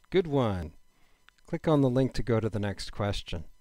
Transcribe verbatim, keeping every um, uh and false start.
Good one. Click on the link to go to the next question.